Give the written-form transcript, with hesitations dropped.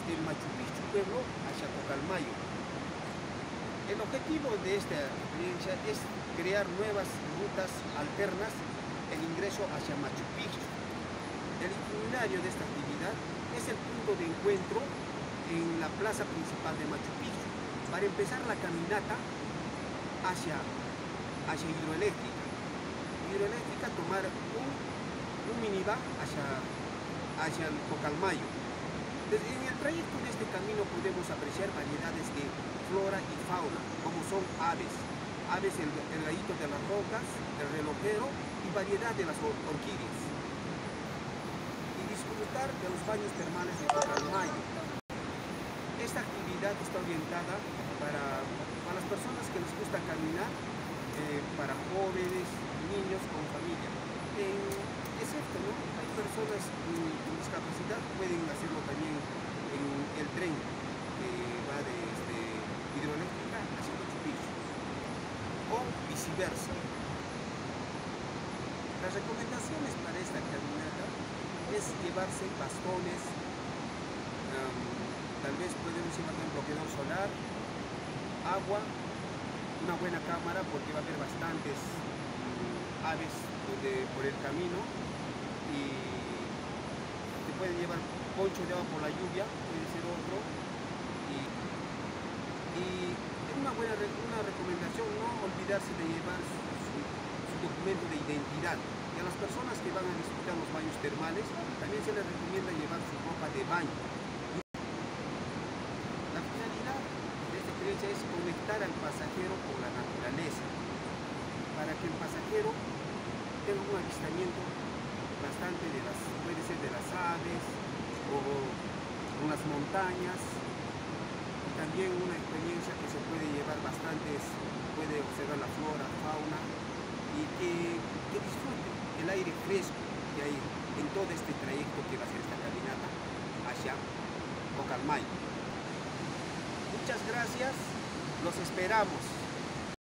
desde el Machu Picchu pueblo hacia Pucallmayo. El objetivo de esta experiencia es crear nuevas rutas alternas, el ingreso hacia Machu Picchu. El itinerario de esta actividad es el punto de encuentro en la plaza principal de Machu Picchu, para empezar la caminata hacia Hidroeléctrica. Hidroeléctrica, tomar un minivan hacia el Pucallmayo. En el trayecto de este camino podemos apreciar variedades de flora y fauna, como son aves, el gallito de las rocas, el relojero y variedad de las orquídeas. Y disfrutar de los baños termales de Pucallmayo. Esta actividad está orientada para las personas que les gusta caminar, para jóvenes, niños con familia. Es cierto, ¿no? Hay personas con discapacidad, pueden hacerlo también en el tren que va desde Hidroeléctrica hacia Machu Picchu, o viceversa. Las recomendaciones para esta caminata es llevarse bastones, tal vez podemos llevar un bloqueador solar, agua, una buena cámara porque va a haber bastantes aves por el camino, y se pueden llevar poncho de agua por la lluvia, puede ser otro, y una recomendación, no olvidarse de llevar su documento de identidad. Y a las personas que van a disfrutar los baños termales también se les recomienda llevar su ropa de baño. La finalidad de esta experiencia es conectar al pasajero con la naturaleza, para que el pasajero tenga un avistamiento bastante puede ser de las aves o con las montañas, y también una experiencia que se puede llevar puede observar la flora, fauna, y que disfrute el aire fresco que hay en todo este trayecto que va a ser esta caminata hacia Pucallmayo. Muchas gracias, los esperamos.